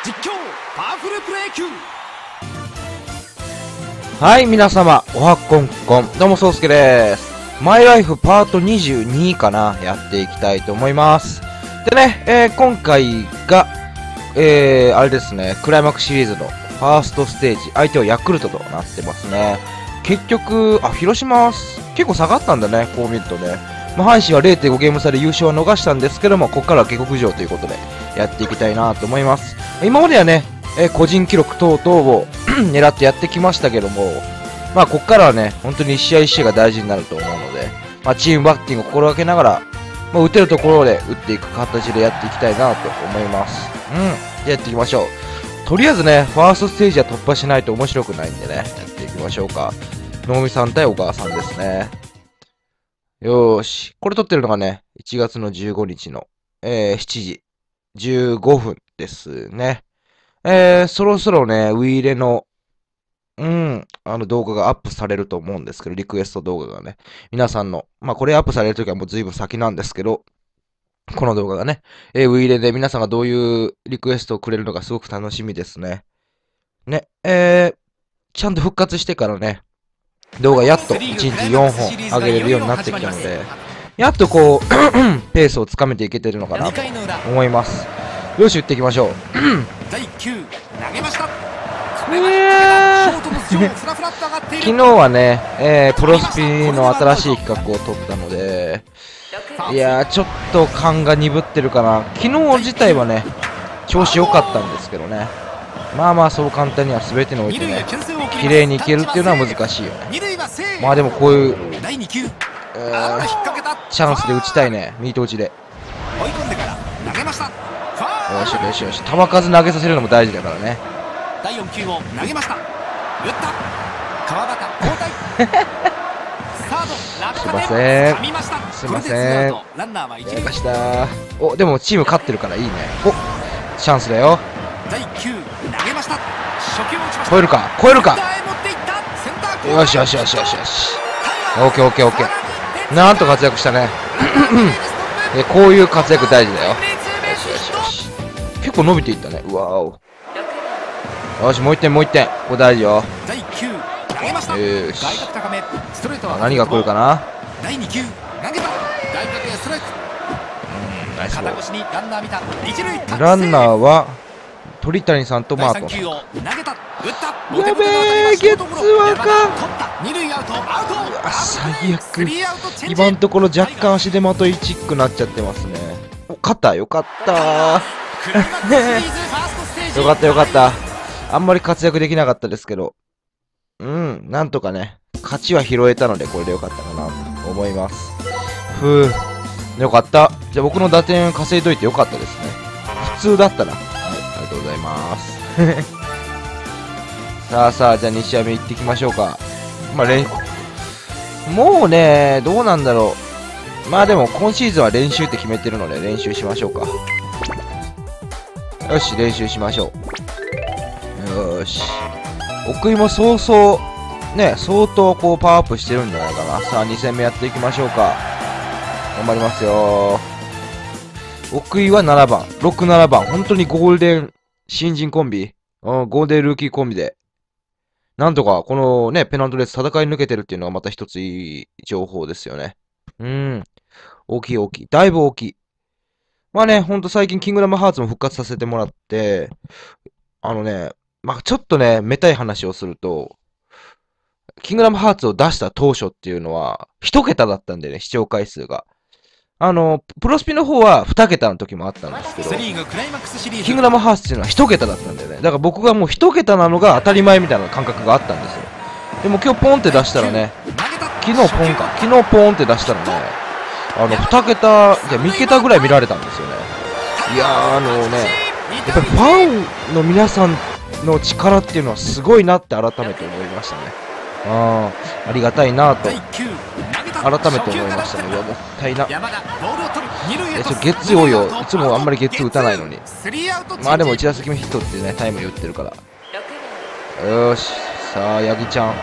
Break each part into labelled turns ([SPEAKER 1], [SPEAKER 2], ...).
[SPEAKER 1] 実況パワフルプロ野球。
[SPEAKER 2] はい、皆様、おはこんこん。どうも、そうすけです。マイライフパート22かな、やっていきたいと思います。でね、今回が、あれですね、クライマックスシリーズのファーストステージ、相手はヤクルトとなってますね。結局、広島、結構下がったんだね、こう見るとね。まあ、阪神は 0.5 ゲーム差で優勝は逃したんですけども、ここからは下克上ということで、やっていきたいなと思います。今まではね、個人記録等々を狙ってやってきましたけども、まあ、ここからはね、本当に一試合一試合が大事になると思うので、まあ、チームバッティングを心がけながら、まあ、打てるところで打っていく形でやっていきたいなと思います。じゃあやっていきましょう。とりあえずね、ファーストステージは突破しないと面白くないんでね、やっていきましょうか。能見さん対小川さんですね。よーし。これ撮ってるのがね、1月の15日の、7時15分ですね。そろそろね、ウィーレの、動画がアップされると思うんですけど、リクエスト動画がね。皆さんの、まあこれアップされるときはもう随分先なんですけど、この動画がね、ウィーレで皆さんがどういうリクエストをくれるのかすごく楽しみですね。ね、ちゃんと復活してからね、動画やっと1日4本上げれるようになってきたので、やっとこう、ペースをつかめていけてるのかなと思います。よし、打っていきましょう。
[SPEAKER 1] 第9投げました。
[SPEAKER 2] 昨日はね、プロスピの新しい企画を撮ったので、いやー、ちょっと感が鈍ってるかな。昨日自体はね、調子良かったんですけどね。まあまあ、そう簡単には全てにおいてね、綺麗にいけるっていうのは難しいよね。まあでもこういう、チャンスで打ちたいね、ミート打ちで。よしよしよし、球数投げさせるのも大事だからね。
[SPEAKER 1] 第4球を投げました。打った川端交代
[SPEAKER 2] すいません。すいません。やりました。お、でもチーム勝ってるからいいね。お、チャンスだよ。
[SPEAKER 1] 第9投げました。初球を打ちました。
[SPEAKER 2] 超えるか超えるか。よしよしよしよしよし。オッケーオッケーオッケー。なんと活躍したね。こういう活躍大事だよ。よしよしよし。結構伸びていったね。うわお。よし、もう1点もう1点。ここ大事よ。
[SPEAKER 1] 第9投げました。
[SPEAKER 2] よし。
[SPEAKER 1] ストレートは
[SPEAKER 2] 何が来るかな。
[SPEAKER 1] 第2球投げた。外角へストライク。
[SPEAKER 2] ナイスボール。
[SPEAKER 1] 肩越しにランナー見た。一塁
[SPEAKER 2] ランナーは鳥谷さんとマートン。
[SPEAKER 1] 第3球を投げた。打った。
[SPEAKER 2] やべえ、ゲッツワか。
[SPEAKER 1] 二塁アウト。アウト。
[SPEAKER 2] 最悪。今のところ若干足手まといチックなっちゃってますね。お、勝った。よかった。よかったよかった。あんまり活躍できなかったですけど、なんとかね、勝ちは拾えたので、これでよかったかなと思います。ふぅ、よかった。じゃあ僕の打点稼いどいてよかったですね。普通だったな。はい、ありがとうございます。さあさあ、じゃあ2試合目行ってきましょうか。まあ、もうね、どうなんだろう。まあでも、今シーズンは練習って決めてるので、練習しましょうか。よし、練習しましょう。よーし。奥井も相当こうパワーアップしてるんじゃないかな。さあ、2戦目やっていきましょうか。頑張りますよー。奥井は7番、6、7番。本当にゴールデン新人コンビ、ゴールデンルーキーコンビで、なんとかこのね、ペナントレース戦い抜けてるっていうのがまた一ついい情報ですよね。大きい大きい。だいぶ大きい。まあね、ほんと最近キングダムハーツも復活させてもらって、まあちょっとね、めたい話をすると、キングダムハーツを出した当初っていうのは、1桁だったんでね、視聴回数が。プロスピの方は2桁の時もあったんですけど、キングダムハーツっていうのは1桁だったんでね、だから僕がもう1桁なのが当たり前みたいな感覚があったんですよ。でも今日ポンって出したらね、昨日ポンって出したらね、2桁、じゃ3桁ぐらい見られたんですよね。いやー、やっぱりファンの皆さんの力っていうのはすごいなって改めて思いましたね。ありがたいなと改めて思いましたね。いや、もったいな。ゲッツー多いよ。いつもあんまりゲッツー打たないのに。まあでも1打席目ヒットってね、タイムリー打ってるから。よーし。さあ、ヤギちゃん。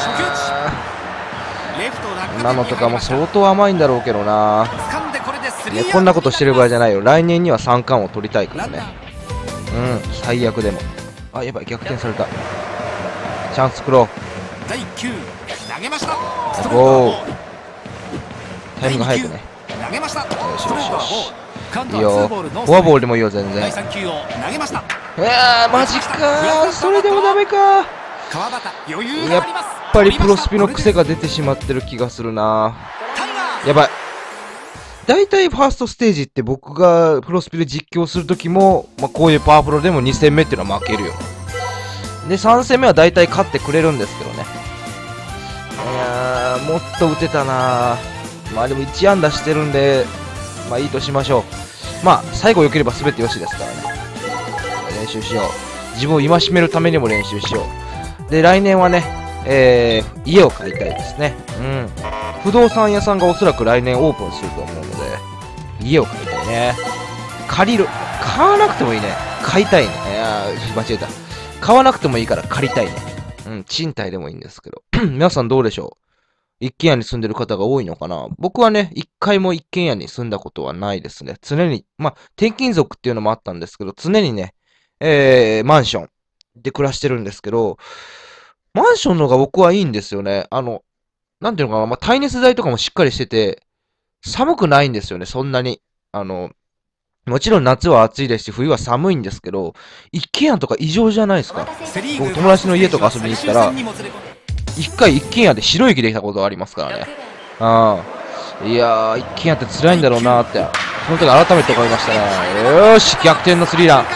[SPEAKER 2] 今のとかも相当甘いんだろうけどな。いね、こんなことしてる場合じゃないよ。来年には三冠を取りたいからね。最悪でも。あ、やばい、逆転された。チャンスクロー。
[SPEAKER 1] 第9投げました。
[SPEAKER 2] おー、タイミング早くね。
[SPEAKER 1] 投げました。
[SPEAKER 2] よしよしよし。いい
[SPEAKER 1] いいよ。
[SPEAKER 2] よ。
[SPEAKER 1] フ
[SPEAKER 2] フォアボールでもいいよ、全然。
[SPEAKER 1] 第3球を投げました。
[SPEAKER 2] マジかー。それでもダメか。
[SPEAKER 1] 川端余裕
[SPEAKER 2] やっ
[SPEAKER 1] があります。
[SPEAKER 2] ぱりプロスピの癖が出てしまってる気がするな。
[SPEAKER 1] タイガー
[SPEAKER 2] やばい。大体ファーストステージって僕がプロスピで実況するときも、こういうパワープロでも2戦目っていうのは負けるよ。で、3戦目は大体勝ってくれるんですけどね。いやー、もっと打てたなー。でも1安打してるんで、いいとしましょう。最後良ければ全て良しですからね。練習しよう。自分を戒めるためにも練習しよう。で、来年はね、家を買いたいですね。不動産屋さんがおそらく来年オープンすると思うので、家を買いたいね。借りる。買わなくてもいいね。買いたいね。間違えた。買わなくてもいいから借りたいね。賃貸でもいいんですけど。皆さんどうでしょう？一軒家に住んでる方が多いのかな？僕はね、一回も一軒家に住んだことはないですね。常に、転勤族っていうのもあったんですけど、常にね、マンションで暮らしてるんですけど、マンションの方が僕はいいんですよね。なんていうのかな、耐熱材とかもしっかりしてて、寒くないんですよね、そんなに。もちろん夏は暑いですし、冬は寒いんですけど、一軒家とか異常じゃないですか。僕、友達の家とか遊びに行ったら、一回一軒家で白い雪できたことがありますからね。いやー、一軒家って辛いんだろうなーって、その時改めて思いましたね。よーし、逆転のスリーラン。よ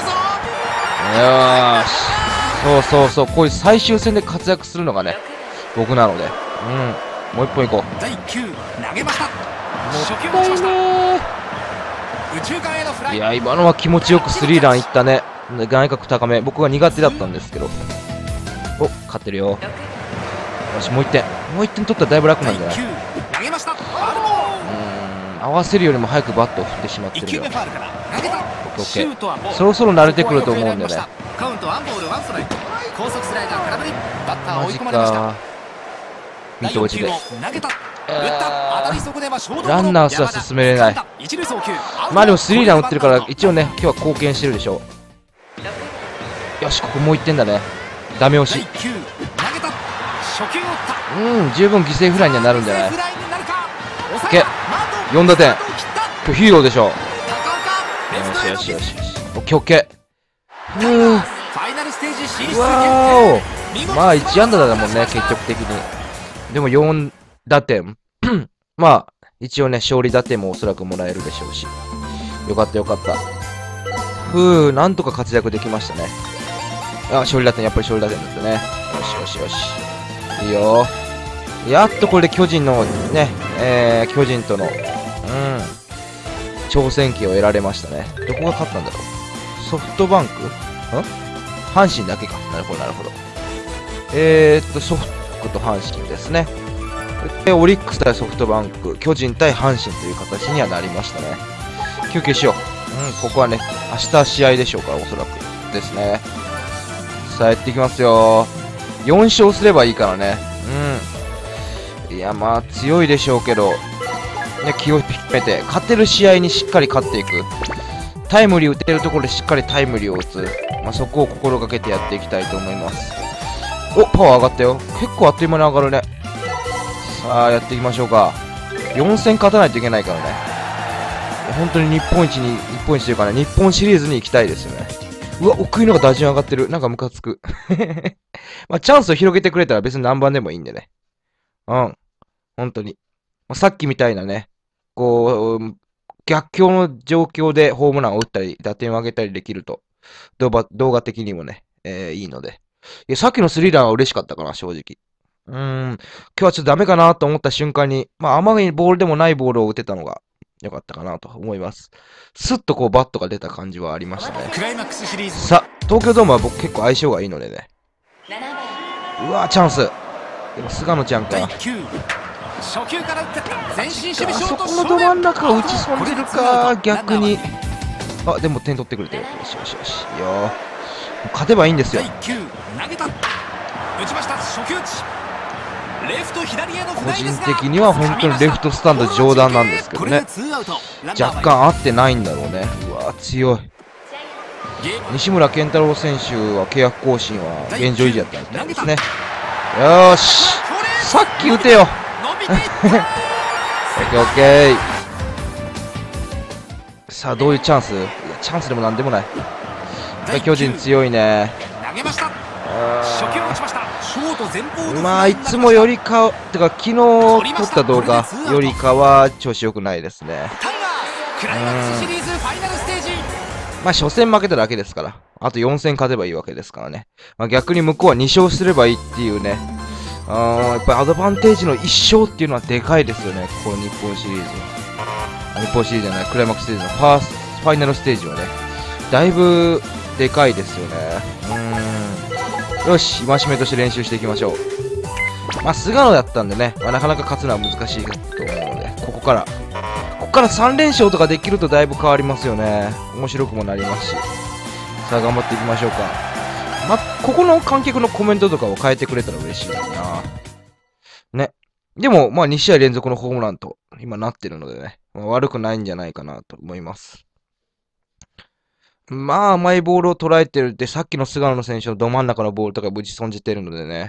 [SPEAKER 2] ーし。そう、こういう最終戦で活躍するのがね、僕なので。もう一本いこう。
[SPEAKER 1] 第9投げました。
[SPEAKER 2] もったいねー。いや、今のは気持ちよくスリーランいったね。外角高め。僕は苦手だったんですけど。お、勝ってるよ。よし、もう一点取ったらだいぶ楽なんじゃない？合わせるよりも早くバットを振ってしまってるよ。オッケーオッケー。そろそろ慣れてくると思うんでね。マジか。見通しで。ランナーすら進めれない。でもスリーラン打ってるから一応ね、今日は貢献してるでしょう。よし、ここもう1点だね。ダメ押し。十分犠牲フライにはなるんじゃない？オッケー。4打点。今日ヒーローでしょ。よし。オッケーオッケー。わーお。1安打だもんね、結局的に。でも4打点。一応ね、勝利打点もおそらくもらえるでしょうし。よかった。なんとか活躍できましたね。勝利打点、やっぱり勝利打点ですよね。よし。いいよ。やっとこれで巨人のね、巨人との、挑戦権を得られましたね。どこが勝ったんだろう。ソフトバンク？阪神だけか。なるほど。ソフトと阪神ですね。で、オリックス対ソフトバンク、巨人対阪神という形にはなりましたね。休憩しよう。ここはね、明日試合でしょうから、おそらくですね。さあ、やっていきますよ。4勝すればいいからね。いや、強いでしょうけど、ね、気を引き締めて、勝てる試合にしっかり勝っていく。タイムリー打てるところでしっかりタイムリーを打つ。そこを心がけてやっていきたいと思います。お、パワー上がったよ。結構あっという間に上がるね。さあ、やっていきましょうか。4戦勝たないといけないからね。本当に日本一というかね、日本シリーズに行きたいですよね。うわ、奥井のが打順上がってる。なんかムカつく。チャンスを広げてくれたら別に何番でもいいんでね。本当に。さっきみたいなね、逆境の状況でホームランを打ったり、打点を上げたりできると、動画的にもね、いいので。さっきのスリーランは嬉しかったかな、正直。今日はちょっとダメかなと思った瞬間に、あまりボールでもないボールを打てたのが良かったかなと思います。スッとバットが出た感じはありましたね。さあ、東京ドームは僕結構相性がいいのでね。うわー、チャンス。でも菅野ちゃんか。あそこのど真ん中を打ち損じるか、逆に。でも点取ってくれてる。よし。いいよ。勝てばいいんですよ。
[SPEAKER 1] レフト左への
[SPEAKER 2] 個人
[SPEAKER 1] フライですが
[SPEAKER 2] 的には本当にレフトスタンド上段なんですけど
[SPEAKER 1] これで
[SPEAKER 2] ね。
[SPEAKER 1] ツーアウト。ランナーは
[SPEAKER 2] 若干合ってないんだろうね。うわ強い。
[SPEAKER 1] ゲーム
[SPEAKER 2] 西村健太郎選手は契約更新は現状維持やったみたいですね。よーし、さっき打てよ。
[SPEAKER 1] 伸びていった
[SPEAKER 2] オッケーオッケー。さあどういうチャンス？いやチャンスでもなんでもない。巨人強いね。
[SPEAKER 1] 投げました。初球を打ちました。ショート前方の
[SPEAKER 2] まあいつもよりかてか昨日撮った動画よりかは調子良くないですね。
[SPEAKER 1] タイガースクライマックスシリーズファイナルステージ。
[SPEAKER 2] まあ初戦負けただけですから、あと4戦勝てばいいわけですからね。まあ、逆に向こうは2勝すればいいっていうね。やっぱりアドバンテージの1勝っていうのはでかいですよね。この日本シリーズ。日本シリーズじゃない、クライマックスステージのファイナルステージはね、だいぶでかいですよね。よし、戒めとして練習していきましょう。まあ、菅野だったんでね、まあ、なかなか勝つのは難しいと思うので、ここから3連勝とかできるとだいぶ変わりますよね。面白くもなりますし。さあ、頑張っていきましょうか。まあ、ここの観客のコメントとかを変えてくれたら嬉しいな。ね。でも、まあ、2試合連続のホームランと、今なってるのでね、まあ、悪くないんじゃないかなと思います。まあ、甘いボールを捉えてるって、さっきの菅野の選手のど真ん中のボールとかぶち損じてるのでね。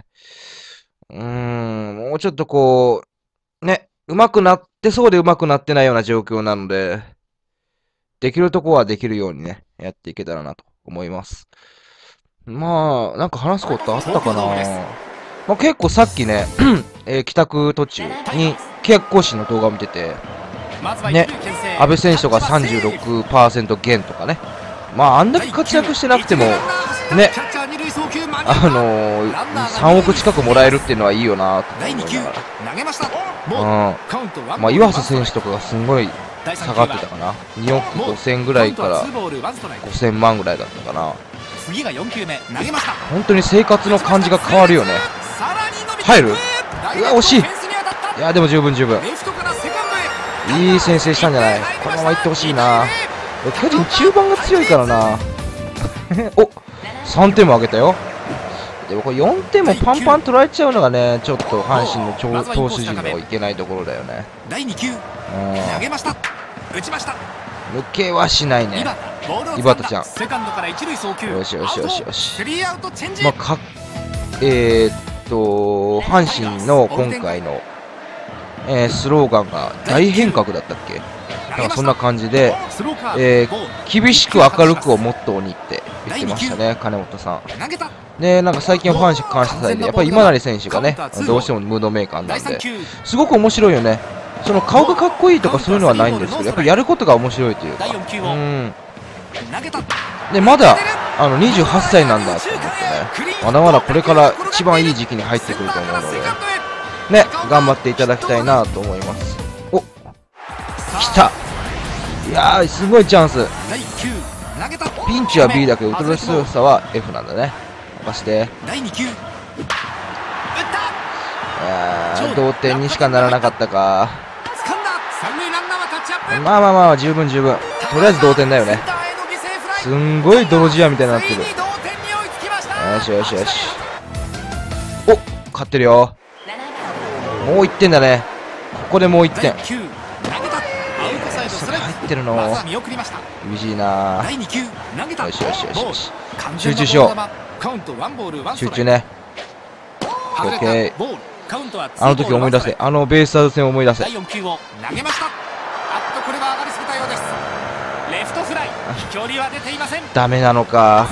[SPEAKER 2] もうちょっとこう、ね、上手くなってそうで上手くなってないような状況なので、できるとこはできるようにね、やっていけたらなと思います。まあ、なんか話すことあったかな。まあ、結構さっきね、帰宅途中に契約更新の動画を見てて、ね、安部選手とか 36% 減とかね。まあ、あんだけ活躍してなくても、ね、3億近くもらえるっていうのはいいよなと思いながら。まあ、岩佐選手とかがすんごい下がってたかな。2億5000ぐらいから5000万ぐらいだったかな。本当に生活の感じが変わるよね。入る？うわ、惜しい。いや、でも十分。いい先制したんじゃない？このまま行ってほしいな。巨人中盤が強いからな。お、3点も上げたよ。でもこれ4点もパンパン取られちゃうのがね、ちょっと阪神の投手陣のいけないところだよね。抜けはしないね。井端ちゃん。よし。まあ、阪神の今回の、スローガンが大変革だったっけ？なんかそんな感じで、厳しく明るくをモットーにって言ってましたね、金本さん。で、なんか最近阪神感謝祭で、やっぱり今成選手がね、どうしてもムードメーカーなんで、すごく面白いよね。その顔がかっこいいとかそういうのはないんですけど、やっぱりやることが面白いというか、で、まだ、28歳なんだと思ってね、まだまだこれから一番いい時期に入ってくると思うので、ね、頑張っていただきたいなと思います。お、来た。いやー、すごいチャンス。ピンチは B だけど、打たれ強さは F なんだね。任して。同点にしかならなかったか。まあ、十分。とりあえず同点だよね。すんごい泥仕合みたいになってる。よし。お、勝ってるよ。もう1点だね。ここでもう1点。それ入ってるの厳しいな。よし。集中しよう。集中ね。オッケー。あの時思い出せ。ベイスターズ戦を思い出せ。ダメなのか。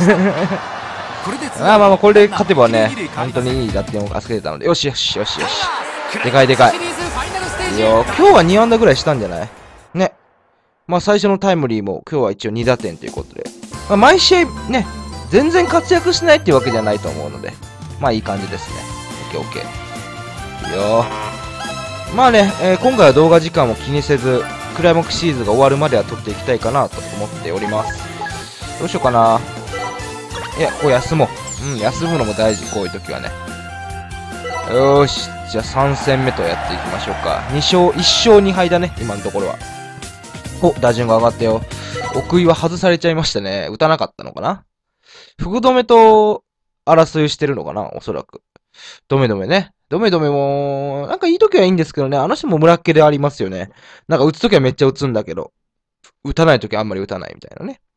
[SPEAKER 2] まあこれで勝てばね、本当にいい打点を稼げたので、よし。でかい。いいよ。今日は2安打ぐらいしたんじゃないね。まあ最初のタイムリーも今日は一応2打点ということで。まあ、毎試合ね、全然活躍しないっていうわけじゃないと思うので、まあいい感じですね。オッケー。いいよ。まあね、今回は動画時間も気にせず、クライマックスシリーズが終わるまでは撮っていきたいかなと思っております。どうしようかな。いや、こう休もう。休むのも大事、こういう時はね。よーし。じゃあ3戦目とやっていきましょうか。1勝2敗だね、今のところは。お、打順が上がったよ。奥井は外されちゃいましたね。打たなかったのかな？福留と争いしてるのかな？おそらく。どめね。 ドメドメも、なんかいい時はいいんですけどね、あの人も村っ気でありますよね。なんか打つ時はめっちゃ打つんだけど、打たない時はあんまり打たないみたいなね。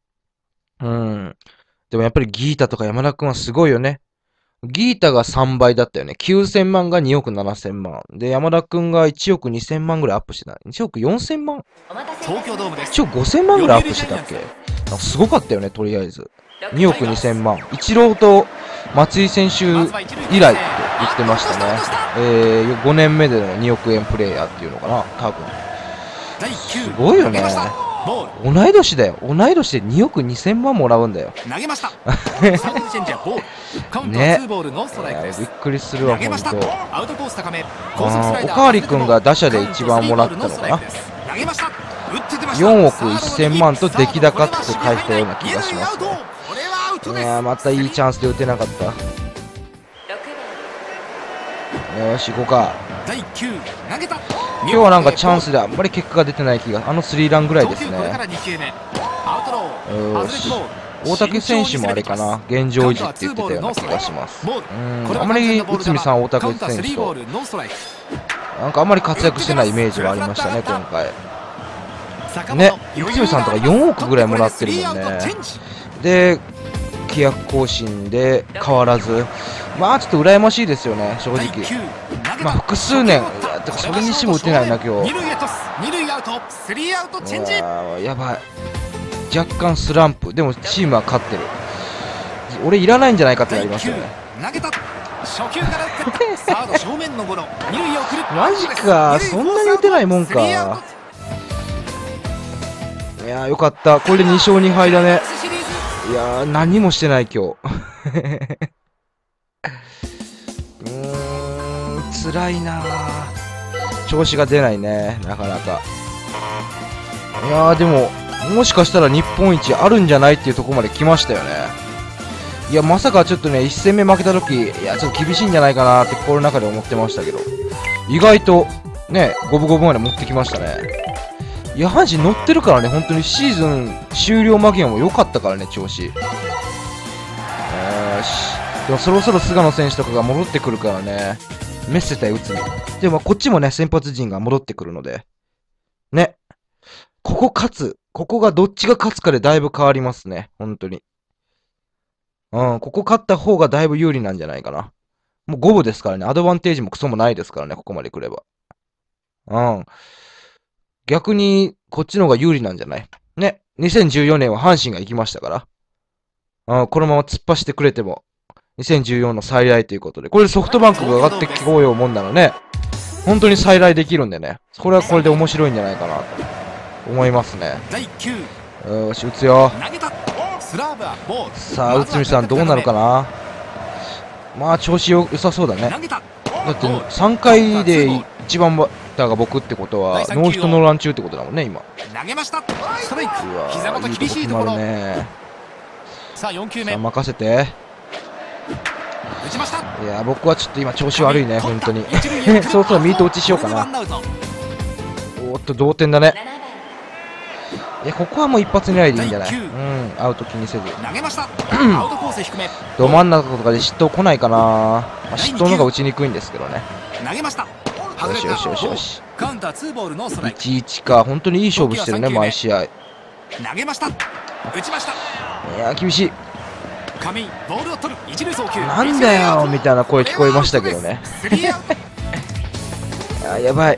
[SPEAKER 2] でもやっぱりギータとか山田くんはすごいよね。ギータが3倍だったよね。9000万が2億7000万。で、山田くんが1億2000万ぐらいアップしてた。1億4000万
[SPEAKER 1] 東京ドームです。
[SPEAKER 2] 1億5000万ぐらいアップしてたっけ？なんかすごかったよね、とりあえず。2億2000万。イチローと松井選手以来って言ってましたね。5年目での2億円プレイヤーっていうのかな、多分。すごいよね。同い年だよ。同い年で2億2000万もらうんだよ。
[SPEAKER 1] 投げました。サードチェンジャーボール。カウントは2ボールノーストライクです。
[SPEAKER 2] びっくりするわ、ほんと。
[SPEAKER 1] アウトコース高め。
[SPEAKER 2] おかわりくんが打者で一番もらったのかな。4億1000万と出来高って書いたような気がしますね。いやー、またいいチャンスで打てなかった。よし、行こうか。今日はなんかチャンスであんまり結果が出てない気が、スリーランぐらいですね。よし。大竹選手もあれかな、現状維持って言ってたような気がします。あまり内海さん、大竹選手と、なんかあんまり活躍してないイメージはありましたね、今回。ね、内海さんとか4億ぐらいもらってるもんね。で、契約更新で変わらず、まあちょっと羨ましいですよね、正直。まあ複数年、てかそれにしても打てないな、今日。やばい。若干スランプ。でもチームは勝ってる。俺いらないんじゃないかってなりますよね。マジか、そんなに打てないもんか。いやー、よかった。これで2勝2敗だね。いやー、何もしてない今日。辛いなー。調子が出ないね、なかなか。いやー、でも、もしかしたら日本一あるんじゃないっていうところまで来ましたよね。いや、まさかちょっとね、1戦目負けた時、いや、ちょっと厳しいんじゃないかなって心の中で思ってましたけど、意外と、ね、五分五分まで持ってきましたね。いや、阪神乗ってるからね、本当にシーズン終了間際も良かったからね、調子。よし。でもそろそろ菅野選手とかが戻ってくるからね、メッセ対打つに。でもこっちもね、先発陣が戻ってくるので、ね。ここがどっちが勝つかでだいぶ変わりますね、本当に。ここ勝った方がだいぶ有利なんじゃないかな。もう五分ですからね、アドバンテージもクソもないですからね、ここまで来れば。逆に、こっちの方が有利なんじゃないね。2014年は阪神が行きましたから。このまま突っ走ってくれても、2014の再来ということで。これでソフトバンクが上がってきこうようもんなのね。本当に再来できるんでね。これはこれで面白いんじゃないかなと思いますね。よし、打つよ。さあ、内海さんどうなるかな。まあ、調子良さそうだね。だって3回で一番バッターが僕ってことはノーヒットノーラン中ってことだもんね、今。うわー、いいとこ決まるね。さあ、任せて。いや、僕はちょっと今調子悪いね、本当に。そろそろミート打ちしようかな。おっと、同点だね。いや、ここはもう一発狙いでいいんじゃない？アウト気にせず。ど真ん中とかで失投来ないかな。まあ、失投の方が打ちにくいんですけどね。よしよしよしよし。1-1か、本当にいい勝負してるね、毎試合。いや、厳しい。なんだよみたいな声聞こえましたけどね。やばい。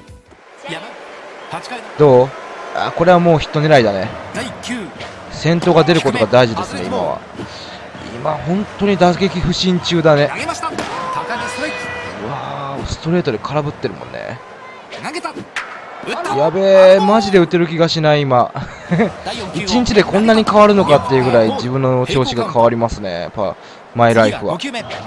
[SPEAKER 2] どう？これはもうヒット狙いだね。先頭が出ることが大事ですね、今は。今、本当に打撃不振中だね。うわー、ストレートで空振ってるもんね。やべえ、マジで打てる気がしない、今。1日でこんなに変わるのかっていうぐらい自分の調子が変わりますね、マイライフは。フ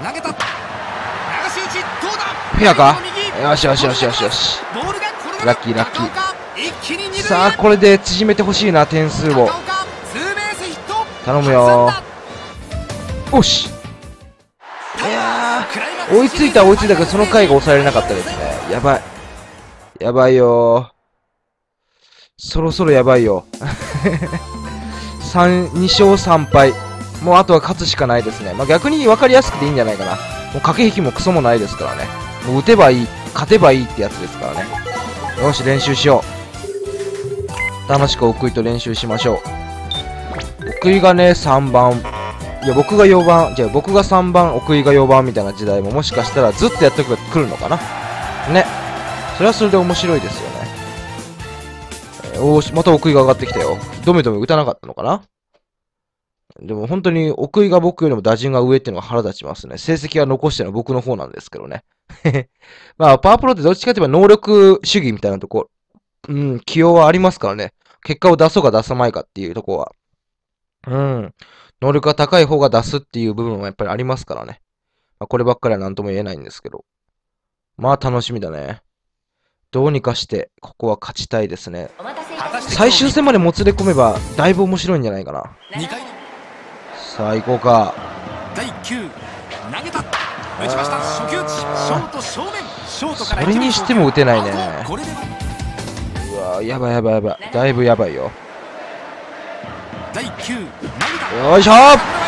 [SPEAKER 2] ェアか？よしよしよしよしよし。ラッキーラッキー。さあ、これで縮めてほしいな、点数を。頼むよ。よし。いやー、追いついたけど、その回が抑えられなかったですね。やばい。やばいよ。そろそろやばいよ。2勝3敗。もうあとは勝つしかないですね。まあ、逆に分かりやすくていいんじゃないかな。もう駆け引きもクソもないですからね。 もう打てばいい、勝てばいいってやつですからね。よし、練習しよう。楽しく奥井と練習しましょう。奥井がね、3番。いや、僕が4番。じゃあ、僕が3番、奥井が4番みたいな時代ももしかしたらずっとやってくるのかな。ね。それはそれで面白いですよね。おーし、また奥井が上がってきたよ。ドメドメ打たなかったのかな。でも本当に奥井が僕よりも打順が上っていうのが腹立ちますね。成績は残してるのは僕の方なんですけどね。まあ、パワープロってどっちかといえば能力主義みたいなとこ、起用はありますからね。結果を出そうか出さないかっていうとこは。能力が高い方が出すっていう部分はやっぱりありますからね。まあ、こればっかりは何とも言えないんですけど。まあ楽しみだね。どうにかして、ここは勝ちたいですね。最終戦までもつれ込めば、だいぶ面白いんじゃないかな。さあ、行こうか。
[SPEAKER 1] 第9投げた、打ちました。初球打ち、ショート正面、ショートから
[SPEAKER 2] それにしても打てないね。
[SPEAKER 1] これで
[SPEAKER 2] うわやばいやばいやばい。だいぶやばいよ。
[SPEAKER 1] 第9投げた、
[SPEAKER 2] よいしょ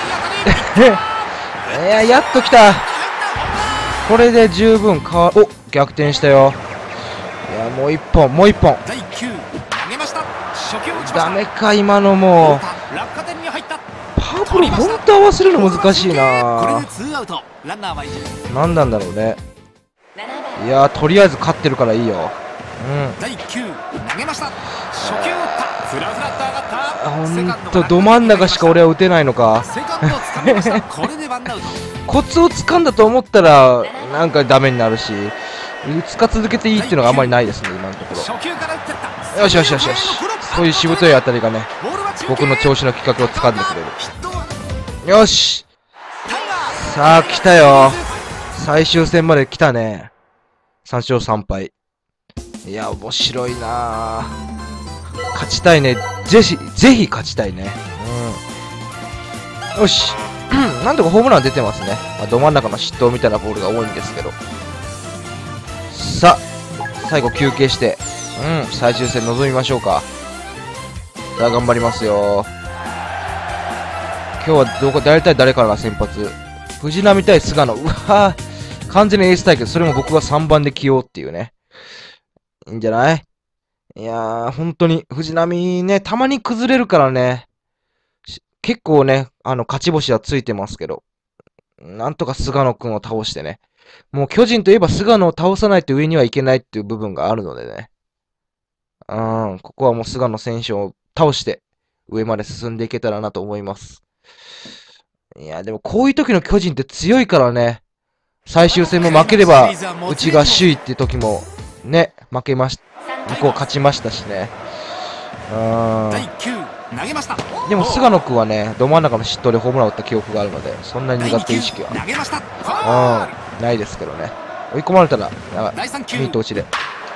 [SPEAKER 2] やっと来た。これで十分お、逆転したよ。いや、もう一本、もう一本。
[SPEAKER 1] 第9投げました。初球打ちました。
[SPEAKER 2] ダメか、今のも
[SPEAKER 1] 落下点に入った。
[SPEAKER 2] パープル本当合わせるの難しいな。
[SPEAKER 1] これでツーアウト、ランナーは一塁。
[SPEAKER 2] 何なんだろうね。いやー、とりあえず勝ってるからいいよ。
[SPEAKER 1] 第9投げました。初球打った。フラフラっと上がった。
[SPEAKER 2] ほんとど真ん中しか俺は打てないのか。
[SPEAKER 1] セカンドを掴みました。これでワンアウト。
[SPEAKER 2] コツを掴んだと思ったらなんかダメになるし、打つか続けていいっていうのがあんまりないですね、今のところ。
[SPEAKER 1] 初球から打ってった。
[SPEAKER 2] よしよしよしよし。そういうしぶとい当たりがね、僕の調子の企画を掴んでくれる。よし、さあ来たよ。最終戦まで来たね。3勝3敗。いや、面白いな。勝ちたいね。ぜひ勝ちたいね。よし。なんとかホームラン出てますね。まあ、ど真ん中の失投みたいなボールが多いんですけど。さあ、最後休憩して、最終戦臨みましょうか。さあ、頑張りますよ。今日は大体誰からが先発。藤浪対菅野。うわぁ、完全にエース対決。それも僕が3番で起用っていうね。いいんじゃない？いやー、本当に、藤浪ね、たまに崩れるからね。結構ね、勝ち星はついてますけど。なんとか菅野くんを倒してね。もう巨人といえば菅野を倒さないと上にはいけないっていう部分があるのでね。ここはもう菅野選手を倒して上まで進んでいけたらなと思います。いや、でもこういう時の巨人って強いからね。最終戦も負ければ、うちが首位って時も、ね、負けました。向こう勝ちましたしね。でも菅野くんはね、ど真ん中の失投でホームランを打った記憶があるので、そんなに苦手意識は、ないですけどね。追い込まれたら、ミート打ちで。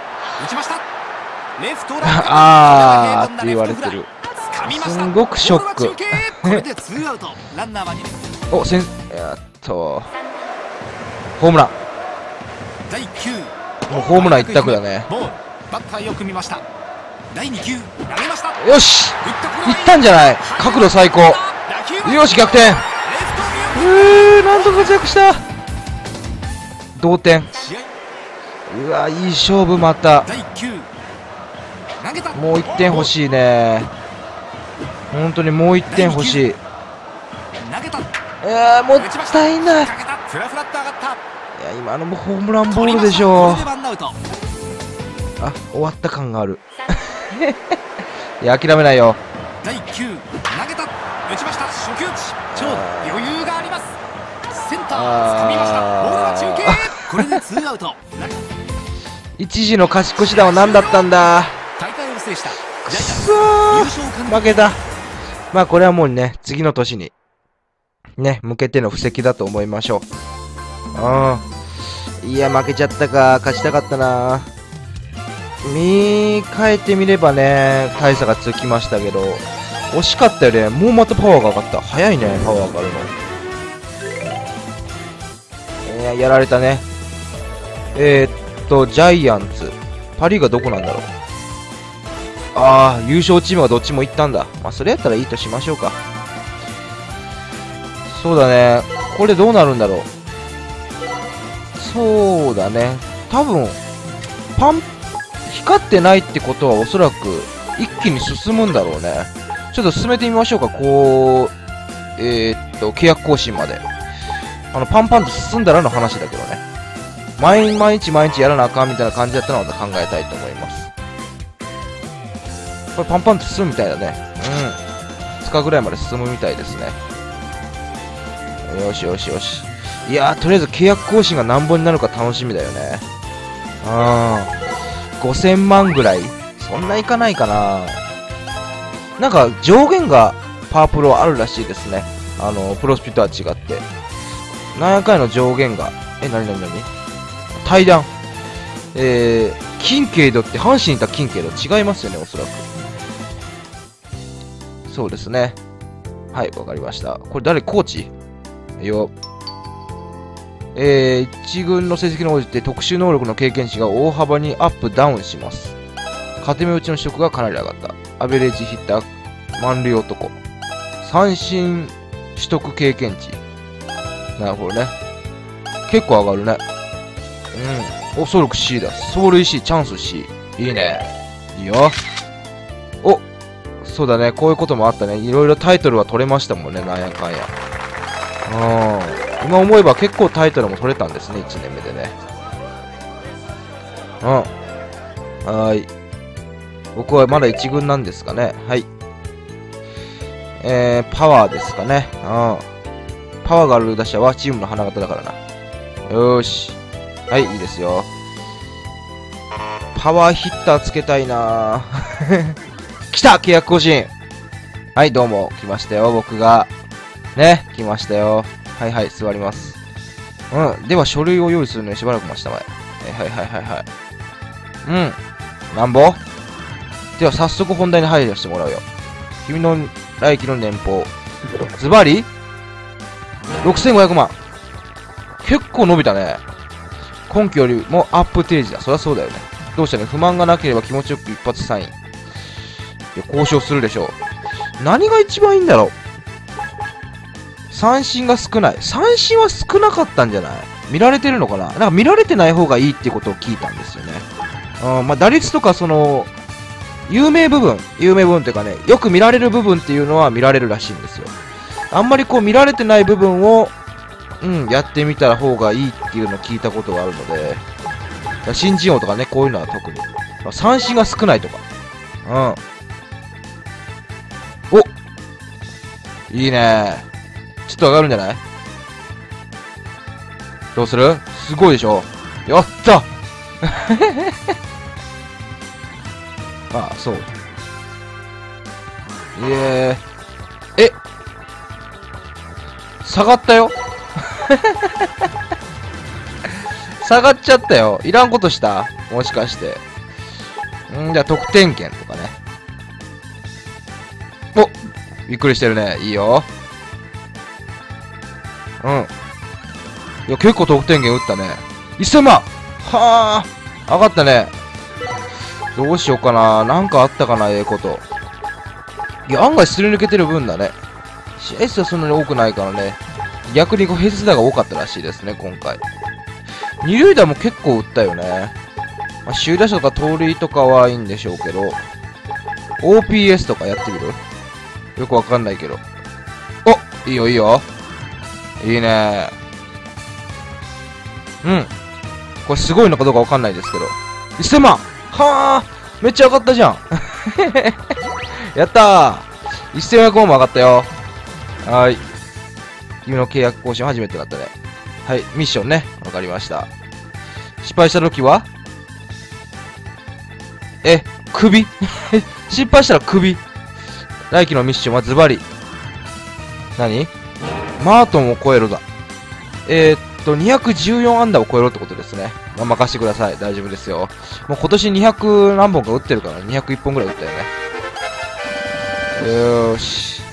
[SPEAKER 2] あーって言われてる。すんごくショック。お、ホームラン。もうホームラン一択だね。よし、いったんじゃない。角度最高。よし、逆転。なんとか活躍した。同点。うわ、いい勝負。またもう1点欲しいね。本当にもう1点欲しい。もったいない。いや、今のもホームランボールでしょ。あ、終わった感がある。いや、諦めないよ。第9投げた、打ちました。初球打ち、超余裕があります。センター掴みました。ボールは中継。これでツーアウト。一時の勝ち越し打は何だったんだ。大会を制した。くそー、負けた。まあこれはもうね、次の年にね、向けての布石だと思いましょう。いや、負けちゃったか。勝ちたかったな。見返ってみればね、大差がつきましたけど、惜しかったよね。もうまたパワーが上がった。早いね、パワー上がるの。いや、やられたね。ジャイアンツ。パリーグはどこなんだろう。優勝チームがどっちも行ったんだ。まあ、それやったらいいとしましょうか。そうだね。これどうなるんだろう。 そうだね。多分、光ってないってことはおそらく一気に進むんだろうね。ちょっと進めてみましょうか。こう、契約更新まで。パンパンと進んだらの話だけどね。毎日やらなあかんみたいな感じだったのを考えたいと思います。これパンパンと進むみたいだね。2日ぐらいまで進むみたいですね。よし。いやー、とりあえず契約更新が何本になるか楽しみだよね。5000万ぐらいそんないかないかな。なんか上限がパワープロあるらしいですね。プロスピとは違って。何回の上限が。なに対談。キンケイドって阪神にいたキンケイド違いますよね、おそらく。そうですね。はい、わかりました。これ誰コーチよ。一軍の成績に応じて特殊能力の経験値が大幅にアップダウンします。勝て目打ちの取得がかなり上がった。アベレージヒッター、満塁男。三振取得経験値。なるほどね。結構上がるね。走力 C だ。走塁 C、チャンス C。いいね。いいよ。そうだね。こういうこともあったね。いろいろタイトルは取れましたもんね。なんやかんや。今思えば結構タイトルも取れたんですね。1年目でね。はーい。僕はまだ1軍なんですかね。はい。パワーですかね。パワーがある打者はチームの花形だからな。よーし。はい、いいですよ。パワーヒッターつけたいなー。来た契約更新。はい、どうも。来ましたよ、僕が。ね、来ましたよ。はい、座ります。では、書類を用意するのにしばらく待ちたまえ。はい。なんぼでは、早速本題に入らせてもらうよ。君の来期の年俸。ズバリ ?6500 万。結構伸びたね。今期よりもアップテージだ。そりゃそうだよね。どうしたね。不満がなければ気持ちよく一発サイン。交渉するでしょう。何が一番いいんだろう。三振が少ない。三振は少なかったんじゃない？見られてるのかな？なんか見られてない方がいいってことを聞いたんですよね。打率とか有名部分っていうかね、よく見られる部分っていうのは見られるらしいんですよ。あんまり見られてない部分を、やってみた方がいいっていうのを聞いたことがあるので、新人王とかね、こういうのは特に。三振が少ないとか。いいね。ちょっと上がるんじゃない？どうする？すごいでしょ？やったそう。下がったよ下がっちゃったよ。いらんことした？もしかして。じゃあ得点圏とかね。びっくりしてるね。いいよ。いや、結構得点源打ったね。1000万！はあ、上がったね。どうしようかな。なんかあったかな、こと。いや、案外すり抜けてる分だね。試合数はそんなに多くないからね。逆に平日打が多かったらしいですね、今回。二塁打も結構打ったよね。首位打者とか盗塁とかはいいんでしょうけど。OPS とかやってみる？よくわかんないけど。いいよ。いいね。これすごいのかどうかわかんないですけど。1000万！はぁ！めっちゃ上がったじゃんやったー！ 1400 万も上がったよ。はーい。君の契約更新初めてだったね。はい、ミッションね。わかりました。失敗した時は首失敗したら首。来期のミッションはズバリ。何？マートンを超えろだ。214安打を超えろってことですね。任せてください。大丈夫ですよ。もう今年200何本か打ってるから、201本ぐらい打ったよね。よーし。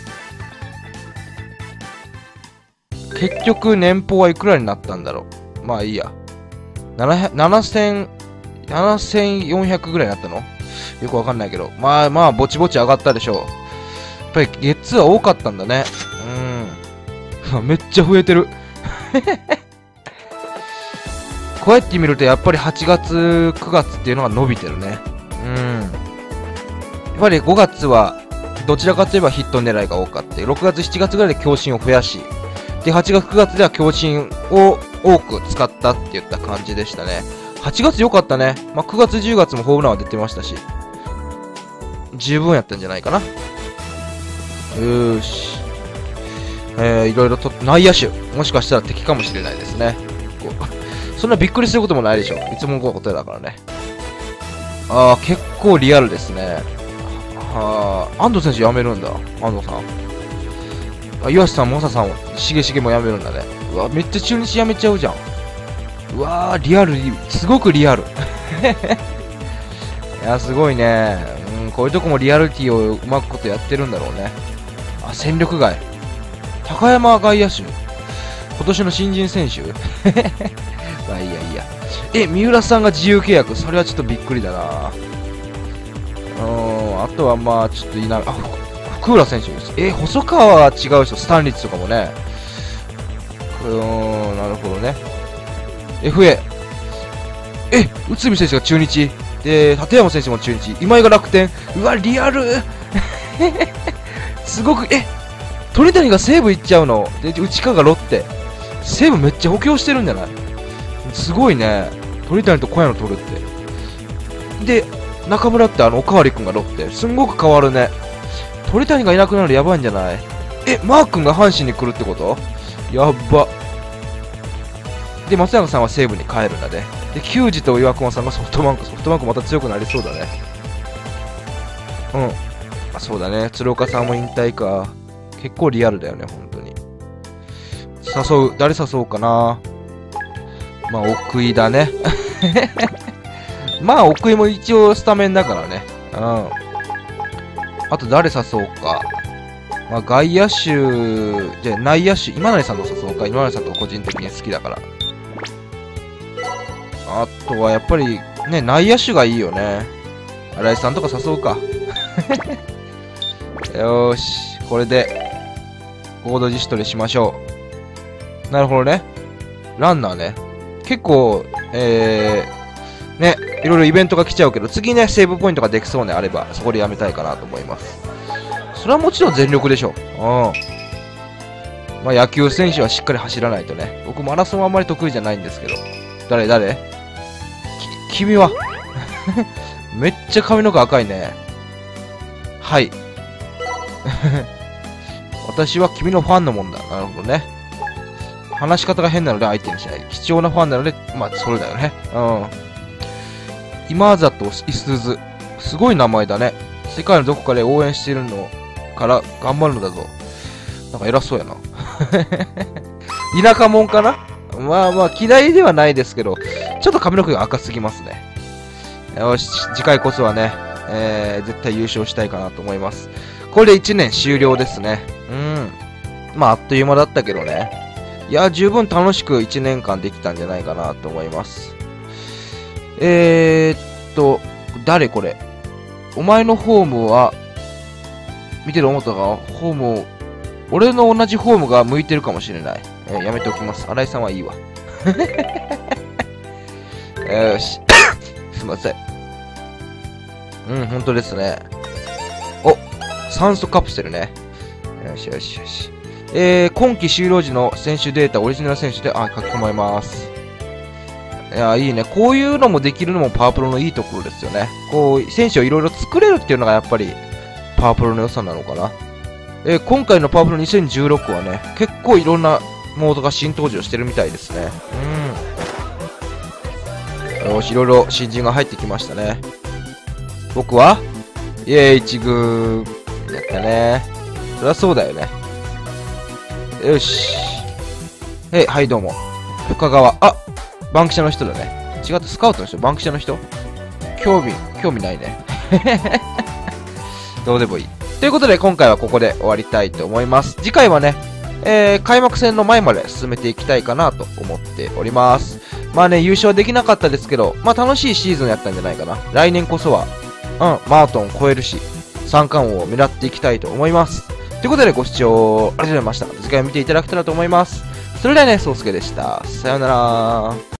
[SPEAKER 2] 結局年俸はいくらになったんだろう。まあいいや。7400ぐらいになったの？よくわかんないけど。まあ、ぼちぼち上がったでしょう。やっぱり月は多かったんだね。めっちゃ増えてる。 こうやって見るとやっぱり8月、9月っていうのが伸びてるね。やっぱり5月はどちらかといえばヒット狙いが多かった。6月、7月ぐらいで強振を増やし、で、8月、9月では強振を多く使ったっていった感じでしたね。8月良かったね。まあ、9月、10月もホームランは出てましたし、十分やったんじゃないかな。よーし。いろいろと、内野手。もしかしたら敵かもしれないですね。そんなびっくりすることもないでしょ。いつものことだからね。結構リアルですね。安藤選手辞めるんだ。安藤さん。岩瀬さん、モサさん、しげしげも辞めるんだね。うわ、めっちゃ中日辞めちゃうじゃん。うわー、リアル、すごくリアル。いや、すごいね。こういうとこもリアリティをうまくことやってるんだろうね。戦力外。高山外野手。今年の新人選手。まあいいやいいや。三浦さんが自由契約。それはちょっとびっくりだな。あとはまあちょっといない。福浦選手です。細川は違う人。スタンリッツとかもね。なるほどね。FA。内海選手が中日。で、立山選手も中日。今井が楽天。うわ、リアルすごく、鳥谷が西武行っちゃうの。で、内川がロッテ。西武めっちゃ補強してるんじゃない？すごいね。鳥谷と小屋の取るって。で、中村っておかわりくんがロッテ。すんごく変わるね。鳥谷がいなくなるやばいんじゃない？マー君が阪神に来るってこと？やっば。で、松永さんは西武に帰るんだね。で、球児と岩隈さんがソフトバンク。ソフトバンクまた強くなりそうだね。そうだね。鶴岡さんも引退か。結構リアルだよね、本当に。誰誘おうかな。まあ、奥井だね。まあ、奥井も一応スタメンだからね。あと誰誘おうか。まあ、外野手、じゃあ内野手、今成さんと誘おうか。今成さんと個人的に好きだから。あとはやっぱり、ね、内野手がいいよね。新井さんとか誘うか。よーし。これで、コード自主トレしましょう。なるほどね。ランナーね。結構、ね、いろいろイベントが来ちゃうけど、次ね、セーブポイントができそうであれば、そこでやめたいかなと思います。それはもちろん全力でしょ。まあ、野球選手はしっかり走らないとね。僕、マラソンはあんまり得意じゃないんですけど。誰君はめっちゃ髪の毛赤いね。はい。私は君のファンのもんだ。なるほどね。話し方が変なので相手にしない。貴重なファンなので、まあ、それだよね。今里いすず。すごい名前だね。世界のどこかで応援しているのから頑張るのだぞ。なんか偉そうやな。田舎もんかな？まあまあ、嫌いではないですけど、ちょっと髪の毛が赤すぎますね。よし、次回こそはね、絶対優勝したいかなと思います。これで1年終了ですね。まあ、あっという間だったけどね。いや、十分楽しく1年間できたんじゃないかなと思います。誰これ。お前のホームは、見てる思ったかホームを、俺の同じホームが向いてるかもしれない。やめておきます。新井さんはいいわ。よし。すいません。本当ですね。酸素カプセルね。よしよしよし。今季終了時の選手データ、オリジナル選手で、書き込まれます。いや、いいね。こういうのもできるのもパワープロのいいところですよね。こう、選手をいろいろ作れるっていうのがやっぱり、パワープロの良さなのかな。今回のパワープロ2016はね、結構いろんなモードが新登場してるみたいですね。よし、いろいろ新人が入ってきましたね。僕はイエーイ、一軍。やったね。そりゃそうだよね。よし。はい、どうも。深川。バンキシャの人だね。違った、スカウトの人、バンキシャの人興味ないね。どうでもいい。ということで、今回はここで終わりたいと思います。次回はね、開幕戦の前まで進めていきたいかなと思っております。まあね、優勝できなかったですけど、まあ楽しいシーズンやったんじゃないかな。来年こそは、マートン超えるし、三冠王を狙っていきたいと思います。ということで、ご視聴ありがとうございました。次回見ていただけたらと思います。それではね、そうすけでした。さようなら。